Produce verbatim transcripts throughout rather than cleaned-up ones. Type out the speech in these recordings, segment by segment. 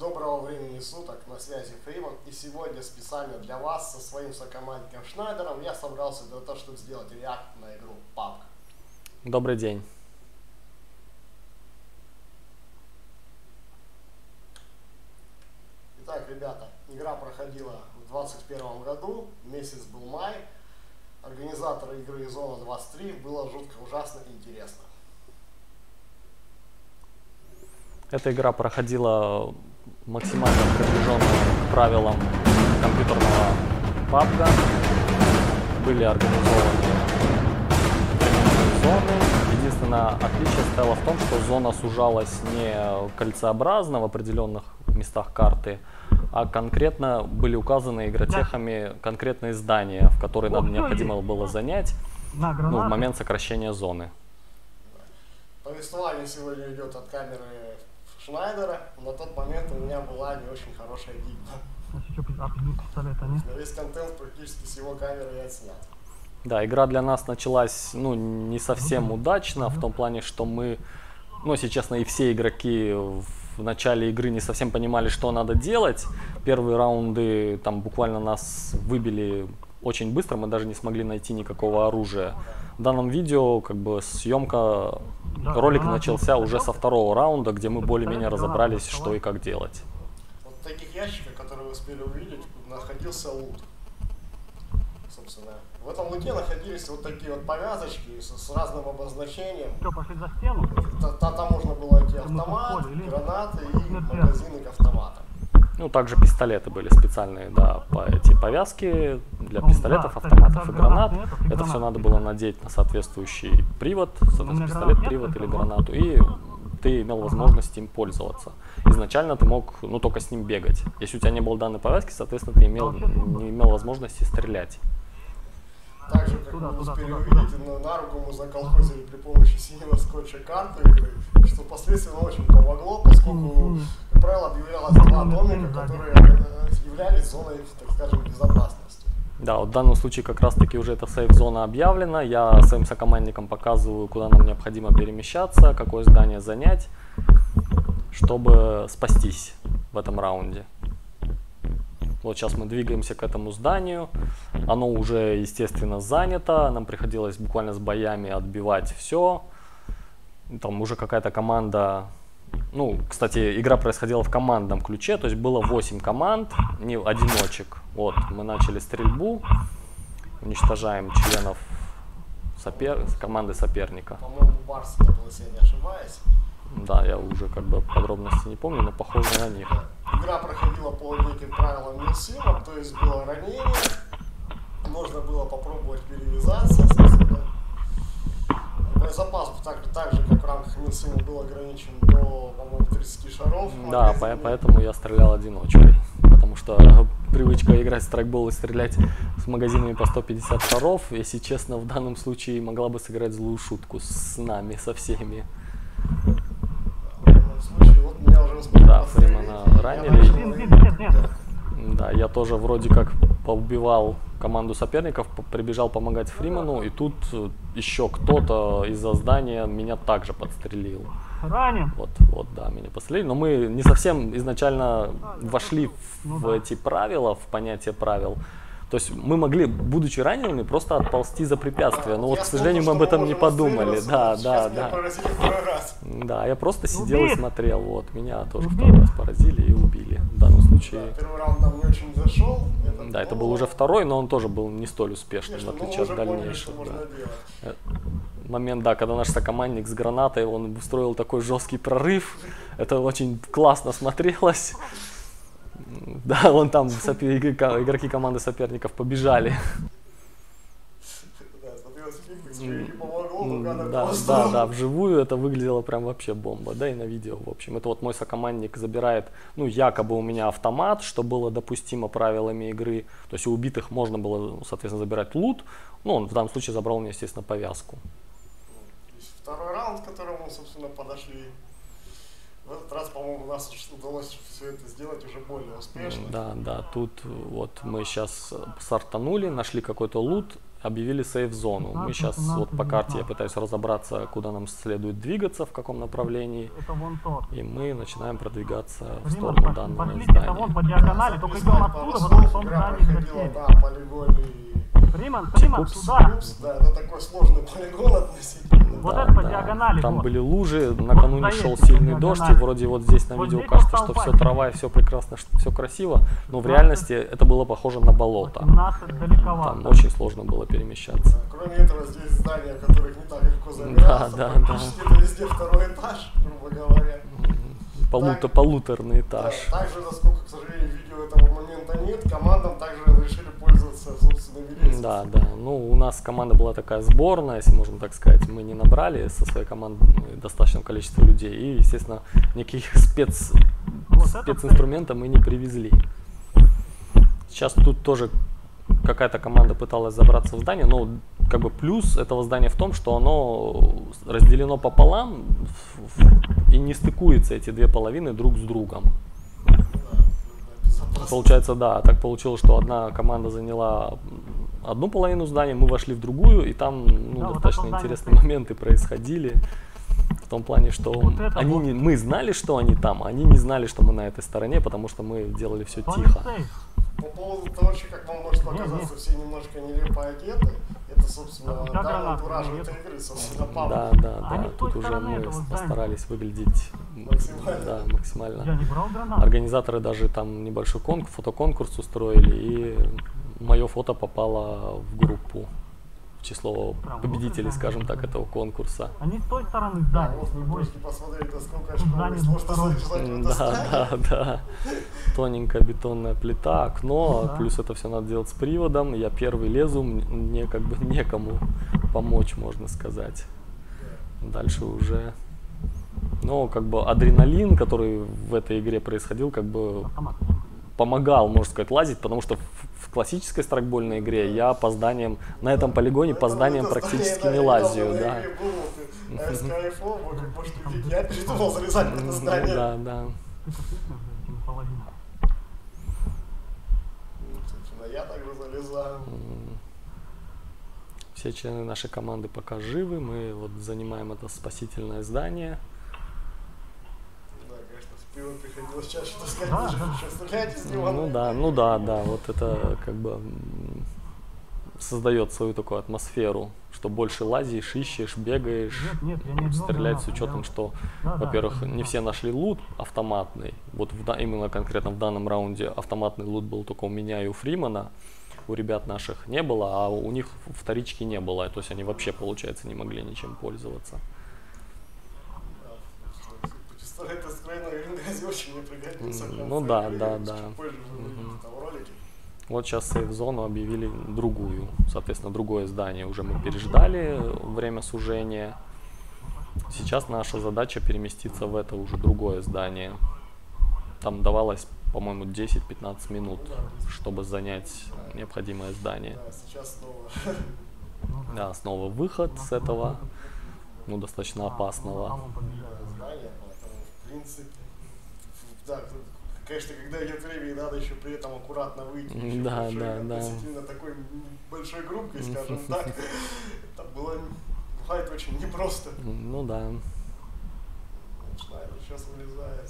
Доброго времени суток, на связи Фриман, и сегодня специально для вас со своим сокомандником Шнайдером я собрался для того, чтобы сделать реакт на игру пабг. Добрый день. Итак, ребята, игра проходила в двадцать первом году, месяц был май, организаторы игры Зона двадцать три, было жутко ужасно интересно. Эта игра проходила максимально приближенно к правилам компьютерного пабга. Были организованы зоны. Единственное отличие стояло в том, что зона сужалась не кольцеобразно в определенных местах карты, а конкретно были указаны игротехами конкретные здания, в которые нам необходимо было занять ну, в момент сокращения зоны. Повествование сегодня идет от камеры Шнайдера. На тот момент у меня была не очень хорошая гибна. Но весь контент практически с его камеры я отснят. Да, игра для нас началась ну, не совсем удачно, в том плане, что мы, ну, если честно, и все игроки в начале игры не совсем понимали, что надо делать. Первые раунды там буквально нас выбили очень быстро, мы даже не смогли найти никакого оружия. В данном видео как бы съемка, ролик начался уже со второго раунда, где мы более-менее разобрались, что и как делать. Вот в таких ящиках, которые вы успели увидеть, находился лут. Собственно, в этом луте находились вот такие вот повязочки с, с разным обозначением. Что, пошли за стену? Там можно было найти автомат, гранаты и магазины к автоматам. Ну, также пистолеты были специальные, да, по эти повязки для пистолетов, автоматов и гранат. Это все надо было надеть на соответствующий привод, соответственно, пистолет, привод или гранату, и ты имел возможность им пользоваться. Изначально ты мог, ну, только с ним бегать. Если у тебя не было данной повязки, соответственно, ты имел, не имел возможности стрелять. Также, как вы успели увидеть, на, на руку мы заколхозили при помощи синего скотча карту игры, что впоследствии очень помогло, поскольку, как правило, объявлялось два домика, которые являлись зоной, так скажем, безопасности. Да, вот в данном случае как раз таки уже эта сейф-зона объявлена. Я своим сокомандникам показываю, куда нам необходимо перемещаться, какое здание занять, чтобы спастись в этом раунде. Вот сейчас мы двигаемся к этому зданию, оно уже, естественно, занято, нам приходилось буквально с боями отбивать все. Там уже какая-то команда, ну, кстати, игра происходила в командном ключе, то есть было восемь команд, не одиночек. Вот, мы начали стрельбу, уничтожаем членов сопер... команды соперника. По-моему, Барс это был, если я не ошибаюсь. Да, я уже как бы подробности не помню, но похоже на них. Игра проходила по неким правилам Милсима, то есть было ранение, можно было попробовать перевязаться, собственно. Боезапас так, так же, как в рамках Милсима, был ограничен до, по-моему, тридцати шаров. Да, по поэтому я стрелял одиночкой, потому что привычка играть в страйкбол и стрелять с магазинами по сто пятьдесят шаров, если честно, в данном случае могла бы сыграть злую шутку с нами, со всеми. Да, Фримана ранили. Да, я тоже вроде как поубивал команду соперников, прибежал помогать Фриману, и тут еще кто-то из-за здания меня также подстрелил. Ранен. Вот, вот, да, меня подстрелили. Но мы не совсем изначально вошли в эти правила, в понятие правил. То есть мы могли, будучи ранеными, просто отползти за препятствия. Но вот, к сожалению, мы об этом не подумали. Да, да, да. Да, я просто сидел и смотрел. Вот, меня тоже второй раз поразили и убили. В данном случае. Первый раунд нам не очень зашел. Да, это был уже второй, но он тоже был не столь успешным, в отличие от дальнейшего. Момент, да, когда наш сокомандник с гранатой, он устроил такой жесткий прорыв. Это очень классно смотрелось. Да, вон там игроки команды соперников побежали. Да, да, да, вживую это выглядело прям вообще бомба, да, и на видео, в общем. Это вот мой сокомандник забирает, ну, якобы у меня автомат, что было допустимо правилами игры. То есть у убитых можно было, соответственно, забирать лут. Ну, он в данном случае забрал мне, естественно, повязку. Второй раунд, к которому, собственно, подошли. В этот раз, по-моему, у нас удалось все это сделать уже более успешно. Да, да, тут вот мы сейчас сортанули, нашли какой-то лут. объявили сейф-зону. Мы сейчас вот по карте я пытаюсь разобраться, куда нам следует двигаться, в каком направлении. Это вон тот. И мы начинаем продвигаться в Риман, сторону пошли, данного пошли, здания. это вон по диагонали, только идем оттуда, вот в том игра здании проходила, засели. да, полигоне. Риман, Риман, Упс. сюда. Плюс, да, это такой сложный полигон относительно. Вот Да, это по да. диагонали. Там вот. были лужи, накануне Вот шел заедьте по сильный дождь, и диагонали. вроде вот здесь на Вот видео здесь кажется, вот что толпа. все трава и все прекрасно, все красиво, но в реальности это было похоже на болото. семнадцать далековато. Там очень сложно было перемещаться. Кроме этого, здесь здания, которых не так легко забираться, Да, да, практически это везде второй этаж, грубо говоря. Полуто, Так. полуторный этаж. Да, также, насколько, к сожалению, видео этого момента нет, командам также разрешили пользоваться собственными лестницами. Да, да. Ну, у нас команда была такая сборная, если можно так сказать. Мы не набрали со своей команды достаточное количество людей. И, естественно, никаких спец, Вот это специнструмента мы не привезли. Сейчас тут тоже какая-то команда пыталась забраться в здание, но как бы плюс этого здания в том, что оно разделено пополам в- в- и не стыкуются эти две половины друг с другом. Получается, да, так получилось, что одна команда заняла одну половину здания, мы вошли в другую, и там ну, Да, вот достаточно это здание интересные моменты происходили. В том плане, что Вот это они вот. не, мы знали, что они там, а они не знали, что мы на этой стороне, потому что мы делали все То не тихо. сейф. По поводу того, что, как вам может показаться, все немножко нелепо одеты, это, собственно, Да, у тебя данный гранаты антураж нет. этой игры, собственно, папа. Да, да, А они да. с той Тут уже стороны мы этого здания. постарались выглядеть Максимально. да, максимально. Я не брал гранату. Организаторы даже там небольшой конкурс, фотоконкурс устроили, и мое фото попало в группу, в число Прям победителей, вот скажем это. так, этого конкурса. Они с той стороны Да, здания, вот не вы бойся. можете посмотреть, насколько Здание очковый сложно двухстороннее. залезать в это Да, здание. да, да. Тоненькая бетонная плита, окно, Да. плюс это все надо делать с приводом. Я первый лезу, мне как бы некому помочь, можно сказать. Дальше уже, ну, как бы адреналин, который в этой игре происходил, как бы Автомат. помогал, можно сказать, лазить, потому что в, в классической страйкбольной игре я по зданиям, на этом полигоне по Это- зданиям это практически здание, не да, я лазю, недавно на да. игре был, вот, а СКФО, вы как можете видеть, я передумал залезать в это здание. Да, да. Это слышно, блин, наполовину. Собственно, я также залезаю. Все члены нашей команды пока живы, мы вот занимаем это спасительное здание. Да, конечно, с пивом приходилось чаще таскать, Да, даже да. еще стрелять из него. Ну да, ну да, да, вот это как бы м, создает свою такую атмосферу, что больше лазишь, ищешь, бегаешь, Нет, нет, я не взял стрелять с гранату, учетом, я- что, Да, да, во-первых, это не да. все нашли лут автоматный, вот в да- именно конкретно в данном раунде автоматный лут был только у меня и у Фримана, у ребят наших не было, а у них вторички не было, то есть они вообще, получается, не могли ничем пользоваться. Пистолет из Крейна и Рингази очень мне пригодился. в Ну конце да, игры, да, чуть да. позже вы увидите там ролики. Вот сейчас сейф-зону объявили другую, соответственно, другое здание уже мы переждали время сужения. Сейчас наша задача переместиться в это уже другое здание. Там давалось, по-моему, десять-пятнадцать минут, чтобы занять необходимое здание. Да, сейчас снова. Да, снова выход с этого, ну, достаточно А опасного. вон побежали. Здание, поэтому, в принципе, да, конечно, когда идет время, и надо еще при этом аккуратно выйти. еще Да, большой, да, да. относительно такой большой группой, скажем так. Это было, бывает очень непросто. Ну да. Шнайдер сейчас вылезает.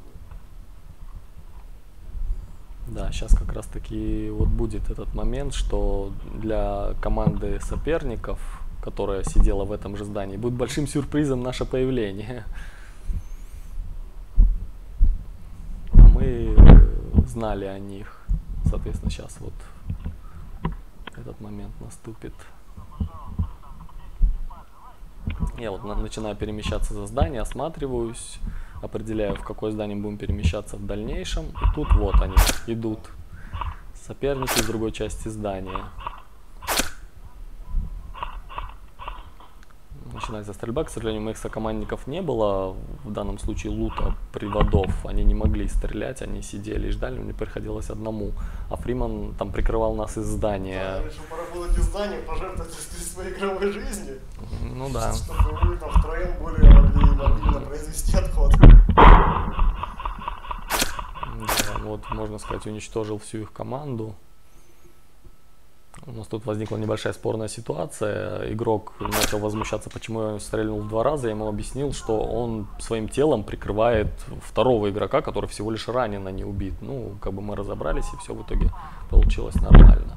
Да, сейчас как раз таки вот будет этот момент, что для команды соперников, которая сидела в этом же здании, будет большим сюрпризом наше появление. А мы знали о них. Соответственно, сейчас вот этот момент наступит. Я вот на- начинаю перемещаться за здание, осматриваюсь, определяю, в какое здание будем перемещаться в дальнейшем. И тут вот они идут, соперники с другой части здания. Начинается стрельба. К сожалению, моих сокомандников не было. В данном случае лута, приводов. Они не могли стрелять, они сидели и ждали. Мне приходилось одному. А Фриман там прикрывал нас из Я здания. решил поработать из здания, пожертвовать своей игровой жизнью, Ну да. чтобы вы там втроем более могли мобильно произвести отход. Да, вот, можно сказать, уничтожил всю их команду. У нас тут возникла небольшая спорная ситуация. Игрок начал возмущаться, почему я стрельнул в два раза. Я ему объяснил, что он своим телом прикрывает второго игрока, который всего лишь ранен, а не убит. Ну, как бы мы разобрались, и все в итоге получилось нормально.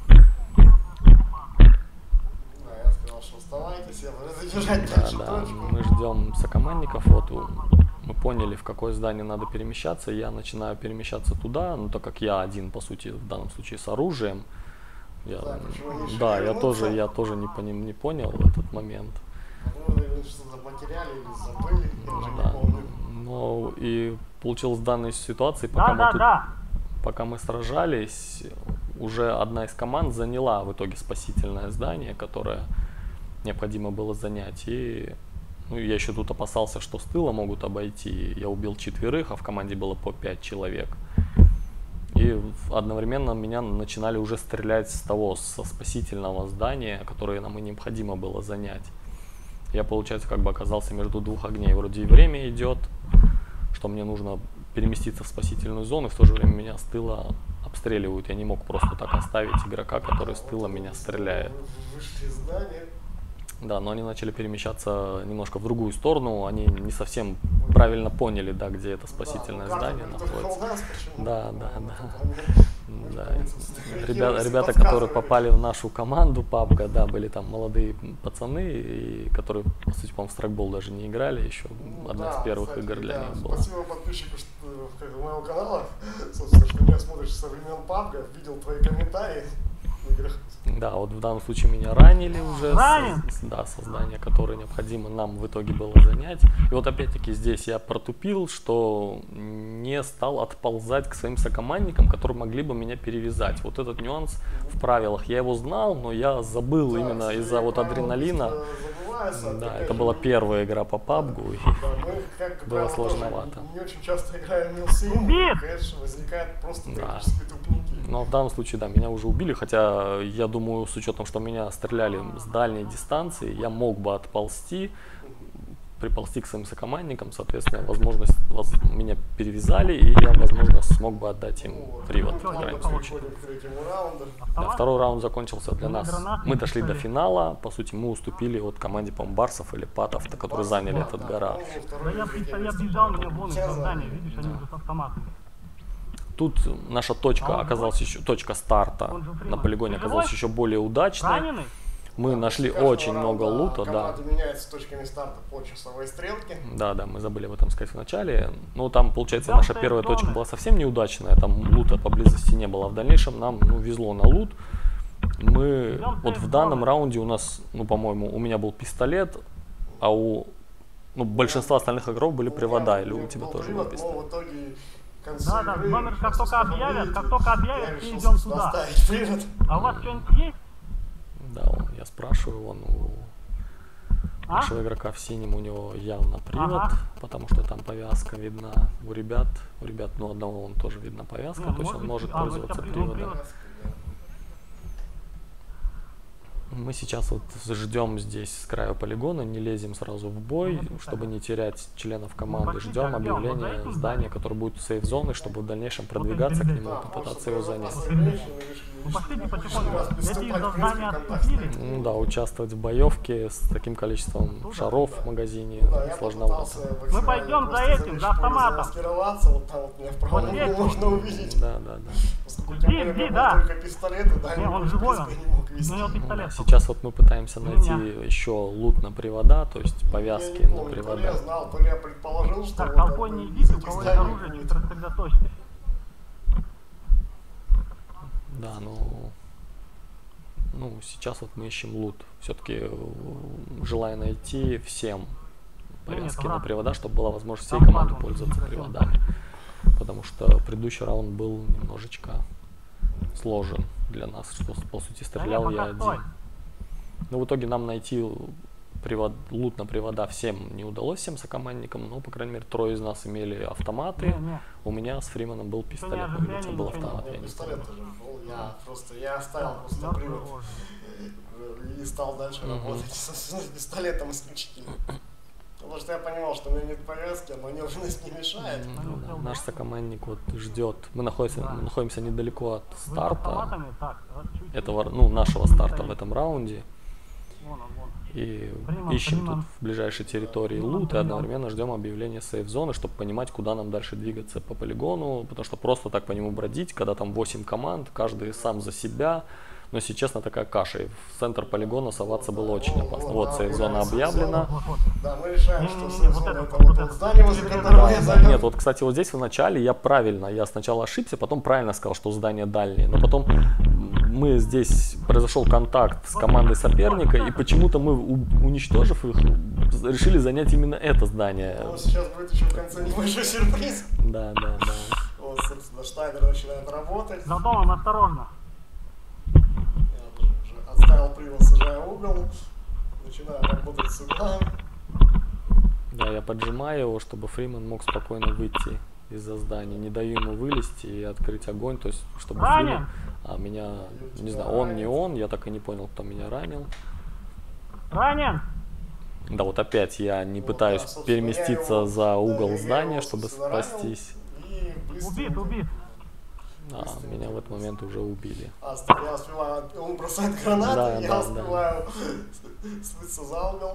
Да, я сказал, что вставайтесь, я буду задержать Да, дальше да. точку. Мы ждем сокомандников. Вот у- мы поняли, в какое здание надо перемещаться. Я начинаю перемещаться туда, но так как я один, по сути, в данном случае с оружием. Я, Да, почему не еще да, не я вернуться? тоже, я тоже не, пони- не понял в этот момент. Возможно, вы что-то потеряли или забыли, я уже Да. не помню. Но и получилось в данной ситуации, пока Да, мы да, тут, да. пока мы сражались, уже одна из команд заняла в итоге спасительное здание, которое необходимо было занять. И ну, я еще тут опасался, что с тыла могут обойти. Я убил четверых, а в команде было по пять человек. И в- одновременно меня начинали уже стрелять с того, со спасительного здания, которое нам и необходимо было занять. Я, получается, как бы оказался между двух огней. Вроде и время идет, что мне нужно переместиться в спасительную зону, и в то же время меня с тыла обстреливают. Я не мог просто так оставить игрока, который с тыла меня стреляет. Вы вышли из здания. Да, но они начали перемещаться немножко в другую сторону. Они не совсем правильно поняли, да, где это спасительное Да, ну, здание карта только находится. у нас, почему? Да, да, Ну, да. тут они, Да. кажется, Ребята, ребята, подсказывали. которые попали в нашу команду пабга, да, были там молодые пацаны, и которые, по сути, по-моему, в страйкбол даже не играли еще. Ну Одна да, из первых кстати, игр для да, них была. Спасибо подписчику что, как бы, моего канала, собственно, что меня смотришь со времен пабга, видел твои комментарии в играх. Да, вот в данном случае меня ранили уже, Ранен? с- да, создание, которое необходимо нам в итоге было занять. И вот опять-таки здесь я протупил, что не стал отползать к своим сокомандникам, которые могли бы меня перевязать. Вот этот нюанс в правилах, я его знал, но я забыл Да, именно кстати, из-за вот правила адреналина. быстро забываются, Да, опять это же, была первая игра по пабгу. и- Да, мы, как Было правило, тоже сложновато. Не очень часто играем в Милсим, Убит! конечно, возникает просто Да. практически тупники. Но в данном случае, да, меня уже убили, хотя я думаю, с учетом, что меня стреляли с дальней дистанции, я мог бы отползти, приползти к своим сокомандникам, соответственно, возможность, воз- меня перевязали, и я, возможно, смог бы отдать им Ну, вот, привод, мы в крайнем переходим случае. к третьему раунду. Да, Автомат? второй раунд закончился для Ну, нас. гранаты Мы не дошли до писали. финала, по сути, мы уступили от команде, по-моему, Барсов или Патов, которые Бас- заняли да, этот да, гараж. по-моему, Да второй я, или третий я место. бежал, меня вон из Сейчас здания, заняли. видишь, они уже с автоматами. Тут наша точка А он оказалась еще, точка старта Он же на Фриман. полигоне Ты оказалась живой? еще более удачной. Раненый? Мы Да, нашли после каждого очень много раунда лута, да. команда меняется точками старта по часовой стрелке. Да, да, мы забыли об этом сказать в начале. Ну, там, получается, Там наша стоит первая зоны. точка была совсем неудачная, там лута поблизости не было. В дальнейшем нам ну, везло на лут. Мы, Там вот стоит в данном зоны. раунде у нас, ну, по-моему, у меня был пистолет, а у ну, большинства остальных игроков были У меня- привода, или меня у тебя был тоже был привод, пистолет? но в итоге к концу Да, да, игры, номер как просто только объявят, вспомните, как только объявят, я все решил идем туда. доставить привод. А у вас что-нибудь есть? Да, он- я спрашиваю, он у А? нашего игрока в синем, у него явно привод, Ага. потому что там повязка видна у ребят. У ребят, ну, одного он тоже видна повязка, Не, то есть может он быть, может а, ну, пользоваться это при- ну, приводом. привод. Мы сейчас вот ждем здесь с краю полигона, не лезем сразу в бой, Ну, это чтобы так. не терять членов команды. пошли, Ждем так, где он? Вот за объявления этим здания, зданием? которое будет сейф-зоной, чтобы в дальнейшем Вот продвигаться к это нему Да, и попытаться просто его когда занять. опасные женщины решили Ну пошлите лишний потихоньку. раз Эти приступать из-за к здания контакту. отступили. Ну да, участвовать в боевке с таким количеством Ну да. шаров в магазине Да, я сложновато. попытался Мы максимально пойдем за просто этим, залезть за в поле, автоматом. замаскироваться, вот там вот меня в правом Вот углу здесь можно увидеть. Да, да, да. Поскольку Жди, тем более жди, у меня да. был только пистолеты, да, Не, я он в живой, принципе он. не мог У вести. него Да, пистолет. сейчас вот мы пытаемся найти меня. еще лут на привода, то есть повязки Я не на помню, то ли привода. я знал, то ли я предположил, что Так, вот толпой там не из идите, у этих кого есть зданий оружие, будет. чуть рассредоточьтесь. Да, ну, ну, сейчас вот мы ищем лут. Все-таки желая найти всем Ну, нет, повязки на враг. привода, чтобы была возможность всей Там команды враг, он пользоваться не хотел. приводами. Потому что предыдущий раунд был немножечко сложен для нас, что по сути стрелял Да не, я пока стой. один. Но в итоге нам найти привод, лут на привода всем не удалось, всем сокомандникам, но, по крайней мере, трое из нас имели автоматы. Не, не. У меня с Фриманом был пистолет, у оживления, тебя был ничего не автомат, У я меня не пистолет помню. тоже был, я просто, я оставил просто Мертвый привод рожа. и стал дальше Мгм. работать со, с пистолетом исключительно. Ну, потому что я понимал, что у меня нет повязки, а маневренность не мешает. Ну да, наш сокомандник вот ждет. Мы находимся, Да. мы находимся недалеко от Вы с старта, автоматами? Так, а, чуть-чуть. этого, ну, нашего старта в Стоит. этом раунде. Вон он, вон. И Приман, ищем приман. тут в ближайшей территории Приман, лут и приман. одновременно ждем объявления сейф-зоны, чтобы понимать, куда нам дальше двигаться по полигону, потому что просто так по нему бродить, когда там восемь команд, каждый сам за себя, но, если честно, такая каша, и в центр полигона соваться было очень опасно. Вот сейф-зона объявлена. Вот, вот. Да, мы решаем, что Не-не-не, вот сейф-зона это, это вот вот это. тот здание, возле которого Да, я да, занял. нет, вот, кстати, вот здесь в начале я правильно, я сначала ошибся, потом правильно сказал, что здание дальнее, но потом мы здесь, произошел контакт с командой соперника, и почему-то мы, у- уничтожив их, решили занять именно это здание. Ну, сейчас будет еще в конце небольшой сюрприз. Да, да, да. Вот, собственно, Штайнер начинает работать. За домом осторожно. Я уже, уже отставил привод, сужая угол. Начинаю работать с угла. Да, я поджимаю его, чтобы Фриман мог спокойно выйти из-за здания. Не даю ему вылезти и открыть огонь, то есть, чтобы Ранен? Фриман... А меня, не знаю, он, не он, я так и не понял, кто меня ранил. Ранен! Да, вот опять я не Вот, пытаюсь да, собственно, переместиться я его- за да, угол я его, здания, чтобы собственно, ранил. спастись. И быстро- Убит, убит. А, меня в этот момент уже убили. А, стоп, я успеваю, он бросает гранату, Да, я да, успеваю слыться за угол.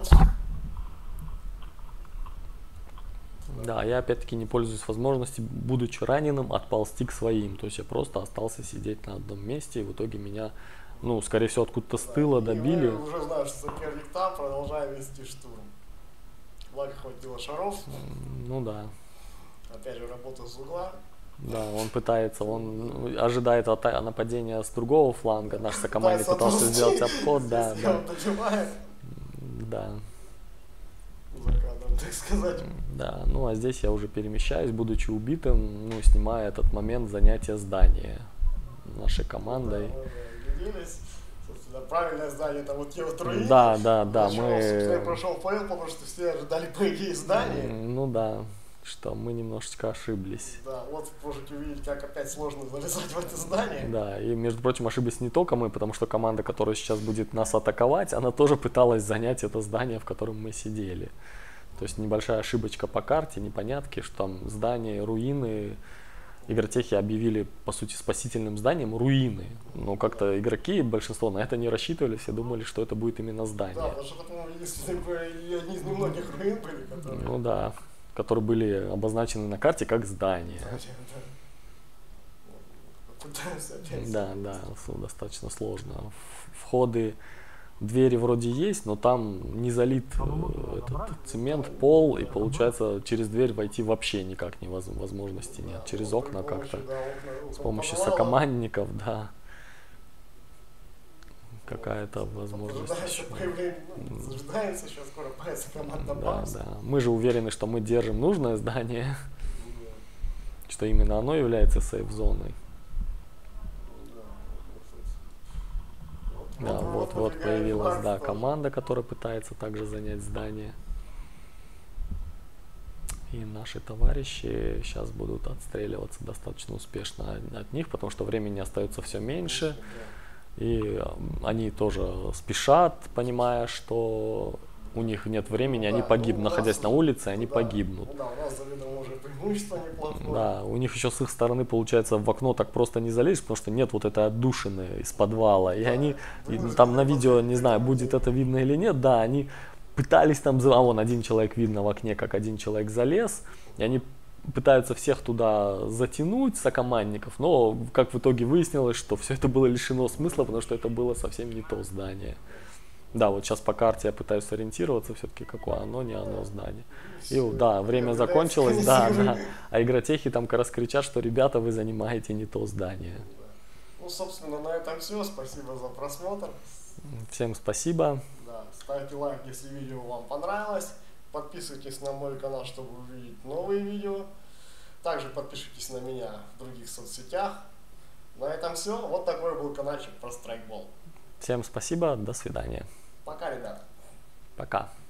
Да, я опять-таки не пользуюсь возможностью, будучи раненым, отползти к своим. То есть я просто остался сидеть на одном месте, и в итоге меня, ну, скорее всего, откуда-то с тыла И добили. мы уже знаем, что соперник там, продолжаем вести штурм. Благо хватило шаров. Ну да. Опять же, работа с угла. Да, он пытается, он ну, ожидает ата- нападения с другого фланга. Наш сокомандник Пытается пытался отползти, сделать обход, да, если да, он добивает. да, За кадром, так сказать. да. Ну а здесь я уже перемещаюсь, будучи убитым, ну, снимая этот момент занятия здания нашей командой. Да, мы убедились. Собственно, правильное здание, это вот те вот руины. Да, да, да, Для чего, собственно, я мы... прошел фейл, потому что все ожидали, по идее, здание. Ну да, что мы немножечко ошиблись. Да, вот можете увидеть, как опять сложно залезать в это здание. Да, и между прочим, ошиблись не только мы, потому что команда, которая сейчас будет нас атаковать, она тоже пыталась занять это здание, в котором мы сидели. То есть небольшая ошибочка по карте, непонятки, что там здание, руины. Игротехи объявили, по сути, спасительным зданием руины. Но как-то игроки, большинство на это не рассчитывали, все думали, что это будет именно Да, здание. потому что это, по-моему, единственные, и одни из немногих руин были, которые... Ну да, которые были обозначены на карте как здание. Да, да. Вот, пытаемся опять. Да, да, с- достаточно сложно. В- Входы, двери вроде есть, но там не залит э, этот цемент, пол, и получается через дверь войти вообще никак не воз- возможности нет. Через Вот окна при помощи, как-то, да, окна- с окон помощью подвала. сокомандников, да, какая-то Вот, возможность. ожидается появление, ну, ожидается, сейчас скоро появится команда Да, Бакс. да. Мы же уверены, что мы держим нужное здание, что именно оно является сейф-зоной. Да, вот-вот появилась, да, команда, которая пытается также занять здание. И наши товарищи сейчас будут отстреливаться достаточно успешно от- от них, потому что времени остается все меньше. И э, они тоже спешат, понимая, что у них нет времени, они Да, погибнут, ну, у находясь нас- на улице, они да, погибнут. Ну да, у нас заведомо уже преимущество неплохое. Да, у них еще с их стороны, получается, в окно так просто не залезешь, потому что нет вот этой отдушины из подвала. И Да, они, и вынуждены там на видео, просто не знаю, будет это видно или нет, да, они пытались там, за- а вон один человек видно в окне, как один человек залез, и они пытаются всех туда затянуть, сокомандников, но как в итоге выяснилось, что все это было лишено смысла, потому что это было совсем не то здание. Да, вот сейчас по карте я пытаюсь ориентироваться, все-таки какое оно, не оно здание. И вот, да, время закончилось, да, да. А игротехи там как раз кричат, что ребята, вы занимаете не то здание. Ну, собственно, на этом все. Спасибо за просмотр. Всем спасибо. Да, ставьте лайк, если видео вам понравилось. Подписывайтесь на мой канал, чтобы увидеть новые видео. Также подпишитесь на меня в других соцсетях. На этом все. Вот такой был каналчик про страйкбол. Всем спасибо, до свидания. Пока, ребята. Пока.